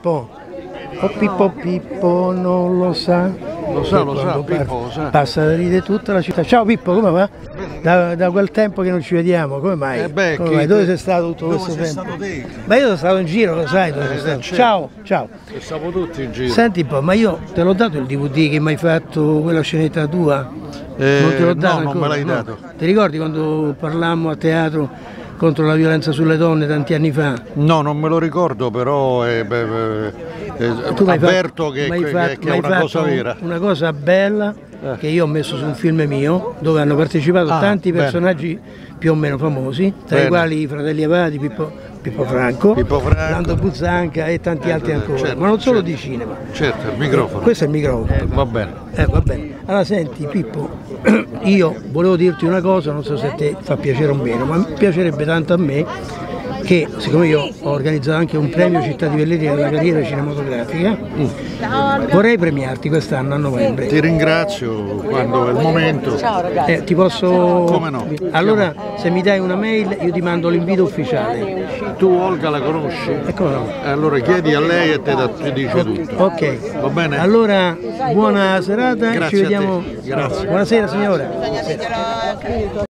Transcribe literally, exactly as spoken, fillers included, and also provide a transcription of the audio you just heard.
Pippo? Oh Pippo Pippo non lo sa. Lo sa, lo sa, Pippo, lo sa. Passa da ridere tutta la città. Ciao Pippo, come va? Da, da quel tempo che non ci vediamo, come mai? Eh beh, come chi, mai? Dove sei stato tutto dove questo sei tempo? Stato te? Ma io sono stato in giro, lo sai dove Eh, sono stato. certo. Ciao, ciao. E siamo tutti in giro. Senti un po', ma io te l'ho dato il D V D che mi hai fatto, quella scenetta tua? Eh, non te l'ho dato no, non ancora? me l'hai No. dato. Ti ricordi quando parlammo a teatro contro la violenza sulle donne tanti anni fa? No, non me lo ricordo, però eh, beh, eh, Tu m'hai avverto fatto- che, m'hai che- fatto- che è m'hai una fatto cosa vera. Una cosa bella Eh. che io ho messo su un film mio dove hanno partecipato Ah, tanti bene. personaggi più o meno famosi, tra Bene. i quali i fratelli Avati, Pippo, Pippo Franco, Pippo Franco. Lando Buzzanca e tanti Eh, altri eh, ancora, certo, ma non solo certo. di cinema. Certo, il microfono. Questo è il microfono. Va bene. Eh, va bene. Allora senti Pippo, io volevo dirti una cosa, non so se a te fa piacere o meno, ma mi piacerebbe tanto a me che, siccome io ho organizzato anche un premio Città di Velletri alla carriera cinematografica, vorrei premiarti quest'anno a novembre. Ti ringrazio quando è il momento. Eh, ti posso... Come no? Allora, se mi dai una mail io ti mando l'invito ufficiale. Tu Olga la conosci? Ecco no. Allora chiedi a lei e te da- ti dice tutto. Ok. Va bene? Allora, buona serata, Grazie ci a te. vediamo. Grazie. Buonasera signora.